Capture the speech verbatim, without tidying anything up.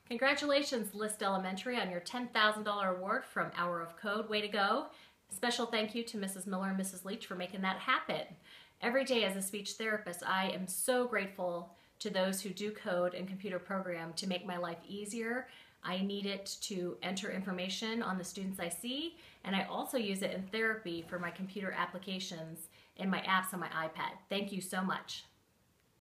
Congratulations, List Elementary, on your ten thousand dollar award from Hour of Code. Way to go. Special thank you to Missus Miller and Missus Leach for making that happen. Every day as a speech therapist, I am so grateful to those who do code and computer program to make my life easier. I need it to enter information on the students I see, and I also use it in therapy for my computer applications and my apps on my iPad. Thank you so much.